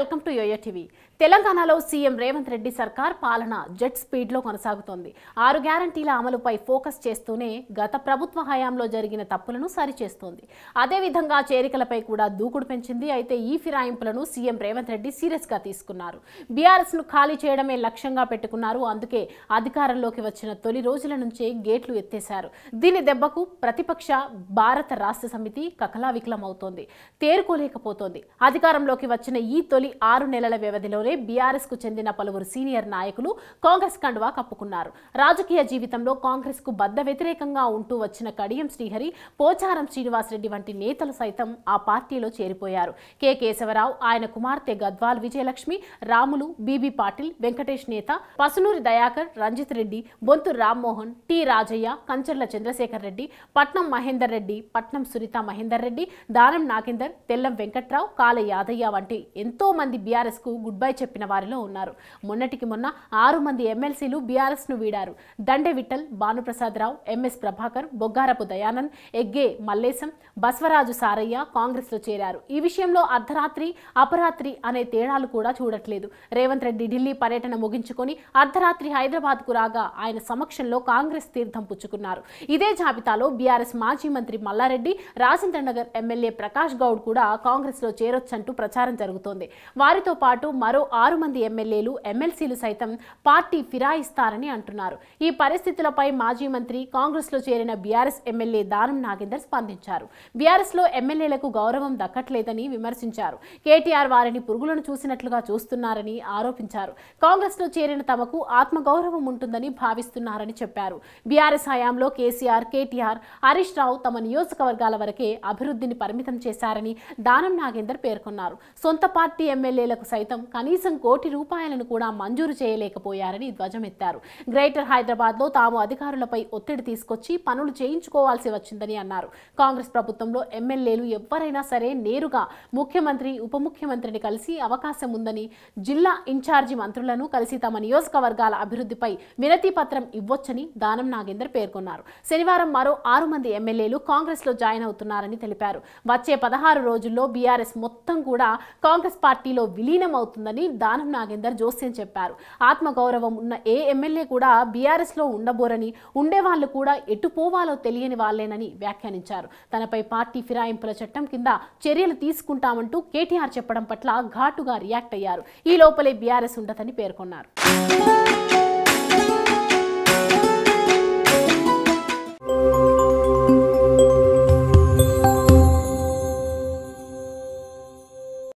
Welcome to YOYOTV. తెలంగాణలో CM Revanth Reddy సర్కార్ పాలన జెట్ స్పీడ్ లో కొనసాగుతోంది. 6 గ్యారంటీల అమలుపై ఫోకస్ చేస్తూనే గత ప్రభుత్వ హయాంలో జరిగిన తప్పులను సరిచేస్తోంది. అదే విధంగా చేరికలపై కూడా దూకుడు పెంచింది. అయితే ఈ ఫిరాయింపులను సీఎం రేవంత్ రెడ్డి సీరియస్ గా తీసుకున్నారు. BRS ను ఖాళీ చేయడమే లక్ష్యంగా పెట్టుకున్నారు. అందుకే అధికారంలోకి వచ్చిన తొలి రోజుల నుంచే గేట్లు ఎత్తేశారు. దీని దెబ్బకు ప్రతిపక్ష భారత రాష్ట్ర సమితి కకలావికలమవుతోంది, తేరుకోలేకపోతోంది. అధికారంలోకి వచ్చిన ఈ తొలి 6 నెలల వ్యవధిలోనే BRS కు చెందిన పలువురు సీనియర్ నాయకులు కాంగ్రెస్ కండువా కప్పుకున్నారు. రాజకీయ జీవితంలో కాంగ్రెస్ కు బద్ద వ్యతిరేకంగా ఉంటూ వచ్చిన కడియం శ్రీహరి, పోచారం శ్రీనివాసరెడ్డి వంటి నేతలు సైతం ఆ పార్టీలో చేరిపోయారు. కె కేశవరావు, ఆయన కుమార్తె గద్వాల్ విజయలక్ష్మి, రాములు, బీబీ పాటిల్, వెంకటేష్ నేత, పసునూరి దయాకర్, రంజిత్ రెడ్డి, బొంతు రామ్మోహన్, టి రాజయ్య, కంచర్ల చంద్రశేఖర్ రెడ్డి, పట్నం మహేందర్ రెడ్డి, పట్నం సునీత మహేందర్ రెడ్డి, దానం నాగేందర్, తెల్లం వెంకట్రావు, కాల యాదయ్య వంటి ఎంతో మంది BRS కు గుడ్ బై చెప్పిన వారిలో ఉన్నారు. మొన్నటికి మొన్న 6 మంది ఎమ్మెల్సీలు BRS ను వీడారు. దండే విఠల్, భానుప్రసాద్ రావు, MS ప్రభాకర్, బొగ్గారపు దయానంద్, ఎగ్గే మల్లేశం, బస్వరాజు సారయ్య కాంగ్రెస్ లో చేరారు. ఈ విషయంలో అర్ధరాత్రి అపరాత్రి అనే తేడాలు కూడా చూడట్లేదు. రేవంత్ రెడ్డి ఢిల్లీ పర్యటన ముగించుకొని అర్ధరాత్రి హైదరాబాద్ కు రాగా ఆయన సమక్షంలో కాంగ్రెస్ తీర్థం పుచ్చుకున్నారు. ఇదే జాబితాలో BRS మాజీ మంత్రి మల్లారెడ్డి, రాజేంద్రనగర్ ఎమ్మెల్యే ప్రకాష్ గౌడ్ కూడా కాంగ్రెస్ లో చేరొచ్చంటూ ప్రచారం జరుగుతోంది. వారితో పాటు మరో 6 మంది ఎమ్మెల్యేలు, ఎమ్మెల్సీలు సైతం పార్టీ ఫిరాయిస్తారని అంటున్నారు. ఈ పరిస్థితులపై మాజీ మంత్రి, కాంగ్రెస్ లో చేరిన BRS ఎమ్మెల్యే దానం నాగేందర్ స్పందించారు. BRS లో ఎమ్మెల్యేలకు గౌరవం దక్కట్లేదని విమర్శించారు. KTR వారిని పురుగులను చూసినట్లుగా చూస్తున్నారని ఆరోపించారు. కాంగ్రెస్ లో చేరిన తమకు ఆత్మగౌరవం ఉంటుందని భావిస్తున్నారని చెప్పారు. BRS హయాంలో KCR, KTR, హరీష్ రావు తమ నియోజకవర్గాల వరకే అభివృద్ధిని పరిమితం చేశారని దానం నాగేందర్ పేర్కొన్నారు. సొంత పార్టీ ఎమ్మెల్యేలకు సైతం కనీసం ₹1 కోటి కూడా మంజూరు చేయలేకపోయారని ధ్వజమెత్తారు. గ్రేటర్ హైదరాబాద్ లో తాము అధికారులపై ఒత్తిడి తీసుకొచ్చి పనులు చేయించుకోవాల్సి వచ్చిందని అన్నారు. కాంగ్రెస్ ప్రభుత్వంలో ఎమ్మెల్యేలు ఎవరైనా సరే నేరుగా ముఖ్యమంత్రి, ఉప ముఖ్యమంత్రిని కలిసి అవకాశం ఉందని, జిల్లా ఇన్ఛార్జి మంత్రులను కలిసి తమ నియోజకవర్గాల అభివృద్ధిపై వినతి పత్రం ఇవ్వొచ్చని దానం నాగేందర్ పేర్కొన్నారు. శనివారం మరో 6 మంది ఎమ్మెల్యేలు కాంగ్రెస్ లో జాయిన్ అవుతున్నారని తెలిపారు. వచ్చే 16 రోజుల్లో BRS మొత్తం కూడా కాంగ్రెస్ పార్టీలో విలీనం అవుతుందని దానం నాగేందర్ జోస్యం చెప్పారు. ఆత్మగౌరవం ఉన్న ఏ ఎమ్మెల్యే కూడా BRS లో ఉండబోరని, ఉండేవాళ్లు కూడా ఎటు పోవాలో తెలియని వాళ్లేనని వ్యాఖ్యానించారు. తనపై పార్టీ ఫిరాయింపుల చట్టం కింద చర్యలు తీసుకుంటామంటూ KTR చెప్పడం పట్ల ఘాటుగా రియాక్ట్ అయ్యారు. ఈ లోపలే BRS ఉండదని పేర్కొన్నారు.